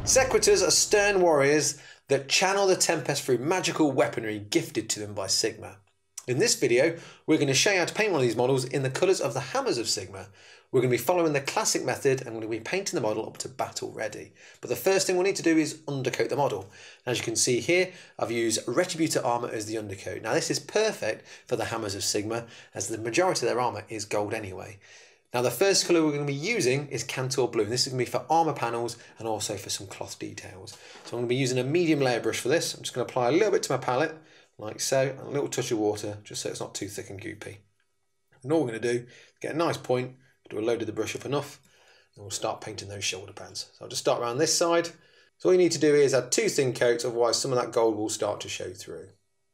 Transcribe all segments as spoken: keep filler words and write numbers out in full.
Sequitors are stern warriors that channel the Tempest through magical weaponry gifted to them by Sigmar. In this video, we're going to show you how to paint one of these models in the colours of the Hammers of Sigmar. We're going to be following the classic method and we're going to be painting the model up to battle ready. But the first thing we'll need to do is undercoat the model. As you can see here, I've used Retributor armour as the undercoat. Now this is perfect for the Hammers of Sigmar as the majority of their armour is gold anyway. Now the first colour we're going to be using is Cantor Blue, and this is going to be for armour panels and also for some cloth details. So I'm going to be using a medium layer brush for this. I'm just going to apply a little bit to my palette, like so, and a little touch of water, just so it's not too thick and goopy. And all we're going to do is get a nice point, do a load of the brush up enough, and we'll start painting those shoulder pads. So I'll just start around this side. So all you need to do is add two thin coats, otherwise some of that gold will start to show through.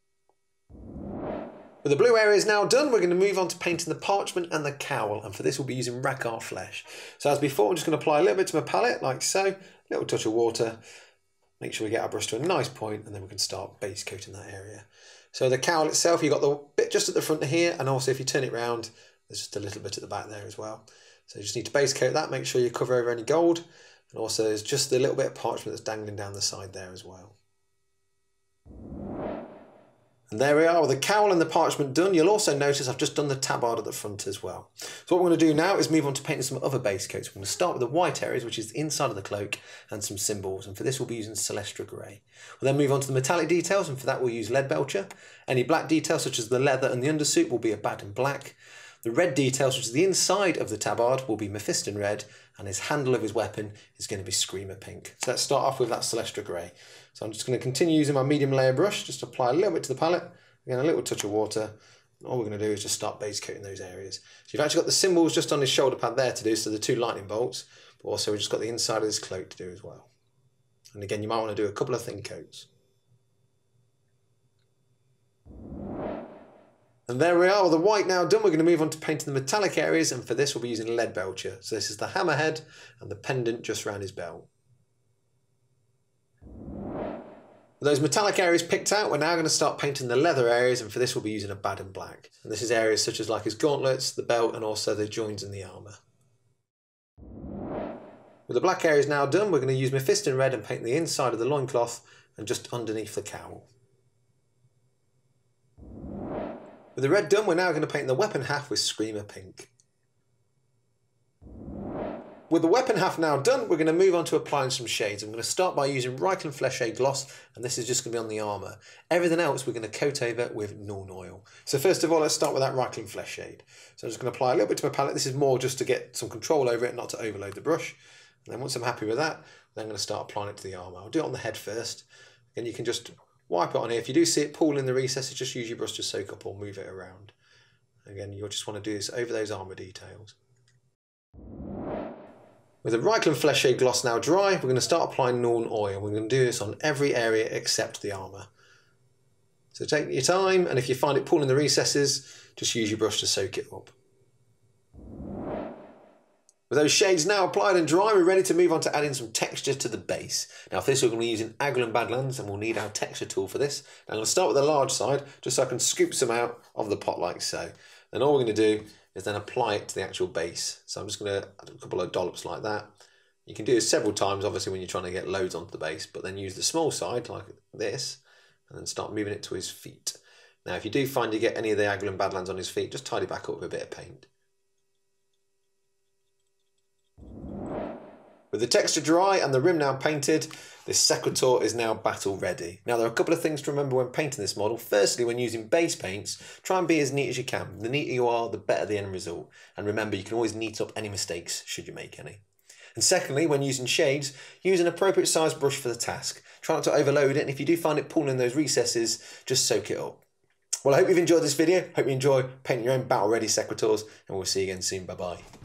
With the blue area is now done, we're going to move on to painting the parchment and the cowl, and for this we'll be using Rackart Flesh. So as before, I'm just going to apply a little bit to my palette, like so, a little touch of water, make sure we get our brush to a nice point, and then we can start base coating that area. So the cowl itself, you've got the bit just at the front here, and also if you turn it round, there's just a little bit at the back there as well. So you just need to base coat that, make sure you cover over any gold, and also there's just a little bit of parchment that's dangling down the side there as well. And there we are with the cowl and the parchment done. You'll also notice I've just done the tabard at the front as well. So what we're going to do now is move on to painting some other base coats. We're going to start with the white areas, which is the inside of the cloak, and some symbols. And for this we'll be using Celestra Grey. We'll then move on to the metallic details, and for that we'll use Lead Belcher. Any black details such as the leather and the undersuit will be a Baden Black. The red details, which is the inside of the tabard, will be Mephiston Red, and his handle of his weapon is going to be Screamer Pink. So let's start off with that Celestra Grey. So I'm just going to continue using my medium layer brush, just apply a little bit to the palette, again a little touch of water. All we're going to do is just start base coating those areas. So you've actually got the symbols just on his shoulder pad there to do, so the two lightning bolts, but also we've just got the inside of this cloak to do as well. And again, you might want to do a couple of thin coats. And there we are, with the white now done, we're going to move on to painting the metallic areas, and for this we'll be using Lead Belcher. So this is the hammerhead and the pendant just around his belt. With those metallic areas picked out, we're now going to start painting the leather areas, and for this we'll be using a Baden Black. And this is areas such as like his gauntlets, the belt, and also the joins in the armour. With the black areas now done, we're going to use Mephiston Red and paint the inside of the loincloth and just underneath the cowl. With the red done, we're now going to paint the weapon half with Screamer Pink. With the weapon half now done, we're going to move on to applying some shades. I'm going to start by using Reichland Flesh Shade Gloss, and this is just going to be on the armour. Everything else we're going to coat over with Nuln Oil. So first of all, let's start with that Reichland Flesh Shade. So I'm just going to apply a little bit to my palette. This is more just to get some control over it, not to overload the brush. And then once I'm happy with that, then I'm going to start applying it to the armour. I'll do it on the head first, and you can just wipe it on here. If you do see it pool in the recesses, just use your brush to soak up or move it around. Again, you'll just want to do this over those armour details. With the Reichland Flesh Shade Gloss now dry, we're going to start applying Nuln Oil. We're going to do this on every area except the armour. So take your time, and if you find it pool in the recesses, just use your brush to soak it up. With those shades now applied and dry, we're ready to move on to adding some texture to the base. Now for this we're going to be using Aglan Badlands, and we'll need our texture tool for this. Now I'm going to start with the large side, just so I can scoop some out of the pot like so. Then all we're going to do is then apply it to the actual base. So I'm just going to add a couple of dollops like that. You can do this several times, obviously, when you're trying to get loads onto the base, but then use the small side like this, and then start moving it to his feet. Now if you do find you get any of the Aglan Badlands on his feet, just tidy back up with a bit of paint. With the texture dry and the rim now painted, this Sequitor is now battle ready. Now there are a couple of things to remember when painting this model. Firstly, when using base paints, try and be as neat as you can. The neater you are, the better the end result. And remember, you can always neat up any mistakes should you make any. And secondly, when using shades, use an appropriate sized brush for the task. Try not to overload it, and if you do find it pulling in those recesses, just soak it up. Well, I hope you've enjoyed this video. Hope you enjoy painting your own battle ready Sequitors, and we'll see you again soon. Bye bye.